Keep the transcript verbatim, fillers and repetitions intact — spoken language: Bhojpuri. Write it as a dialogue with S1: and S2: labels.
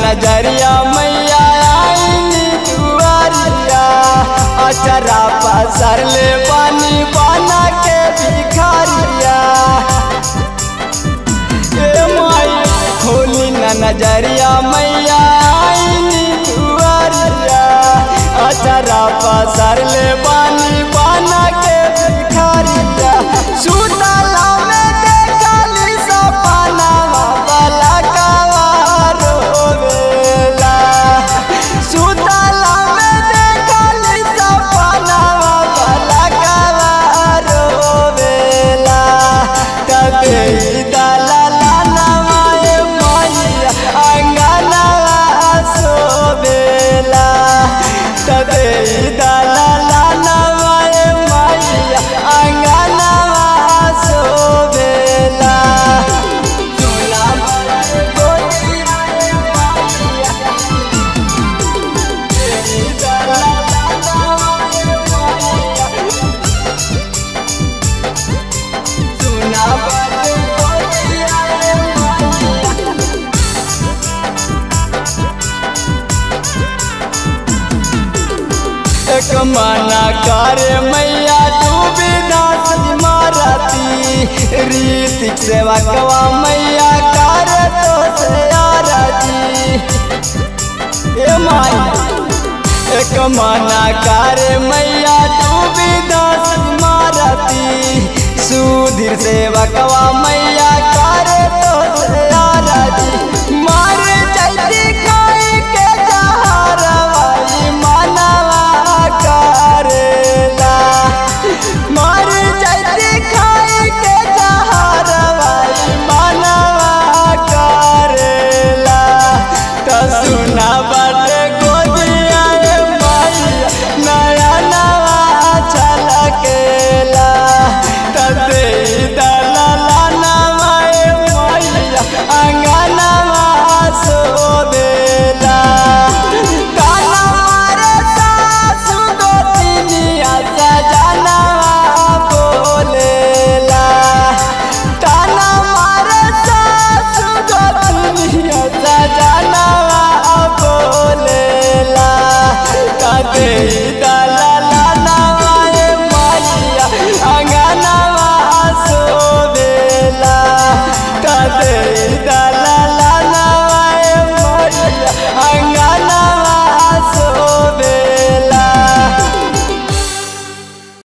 S1: नजरिया मैया आईनी दुआरिया अचरा पसर ले बानी बना के भिखारिया ए माई खोली न नजरिया मैया आईनी दुआरिया अचरा पसर ले बानी बना के भिखारिया सुतला में देखली सपना वाला कावारो बेला सुतला में देखली सपना वाला कावारो बेला तबे दलाला नवाए मैया अंगना सोबेला तबे दलाला नवाए मैया अंगना सोबेला एक मना करे मैया डूबी दास मारती रीतिक सेवा कवा मैया करे तो से आरती ए माई एक मना करे मैया डूबी दास मारती सुधीर सेवा कवा मैया करे तो से आरती मार जाती खाई के जहरवाई मानवा करेला मर जाती खाई के जहरवाई मानवा करेला तो सुना बड़